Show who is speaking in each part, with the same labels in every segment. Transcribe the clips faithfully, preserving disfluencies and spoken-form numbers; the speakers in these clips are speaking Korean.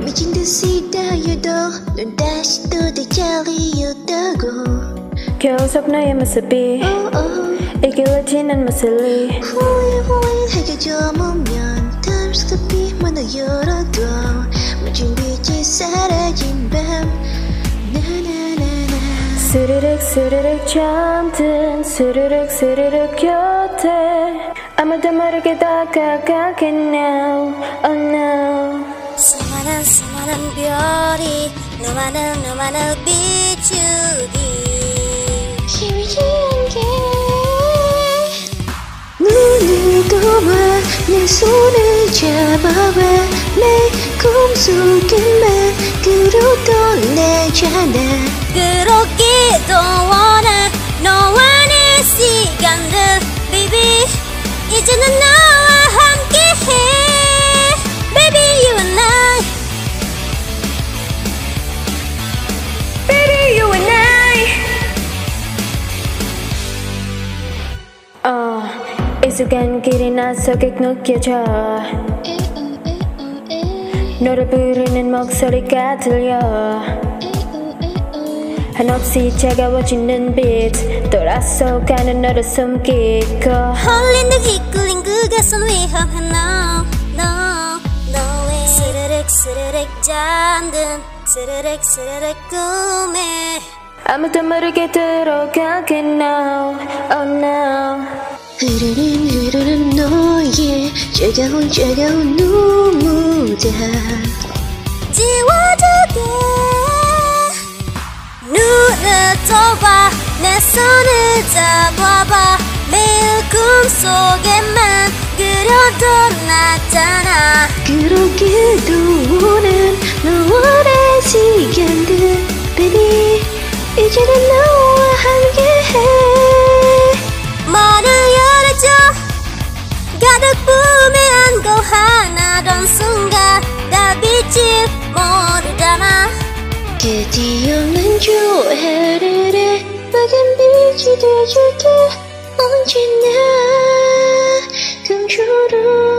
Speaker 1: 미친 듯이 달려도 넌 다시 또 대자리였다고
Speaker 2: 계속 너의 모습이 이길어지는 모습이
Speaker 1: 후회 후회 해결져 보면 다음 스토피만 더 열어도 멋진 빛이 사라진 밤 나나나나
Speaker 2: 스르륵 스르륵 잠든 스르륵 스르륵 곁에 아무도 모르게 다가가게 now oh no
Speaker 3: 수많은 수많은 별이 너만을 너만을 비추기
Speaker 1: 힘이지 않게 눈을 떠봐 내 손을 잡아봐 내 꿈속에만 끌어올래잖아
Speaker 3: 그렇기도 원해 너와 내 시간들 baby 이제는 너와 함께해 baby you and I
Speaker 2: Baby you and I 어, 이 순간 길이 나 속에 느껴져 너를 부르는 목소리가 들려 한없이 차가워지는 빛 돌아서 가는 너를 숨기고
Speaker 3: 홀린 듯 이끌린 그 가슴 위험해 no no no way 스르륵 스르륵 잠든 스르륵 스르륵 꿈에
Speaker 2: 아무도 모르게 들어가게 now oh no
Speaker 1: 흐르는 흐르는 너의 차가운 차가운 눈물다
Speaker 3: 지워주게 눈을 떠봐 내 손을 잡아봐 매일 꿈속에만 그려도 나잖아
Speaker 1: 그러기도 원한 너와 내 시간들 baby 이제는 너와 함께해
Speaker 3: 문을 열어줘 가득 품에 안고 하나던 순간 다 빛을 모르잖아
Speaker 1: 끝이 없는 조화를 빨간 빛이 되줄게 언제나 금처럼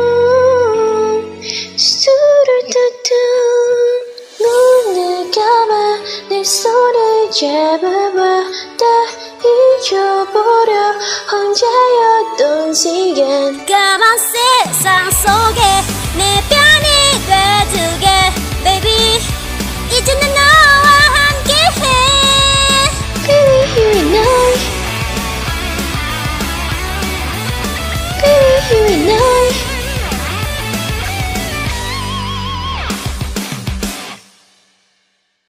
Speaker 1: 수를 탔던 눈을 감아 내 손을 잡아봐 다 잊어버려 혼자였던 시간
Speaker 3: 까만 세상 속에 내 편이 돼주게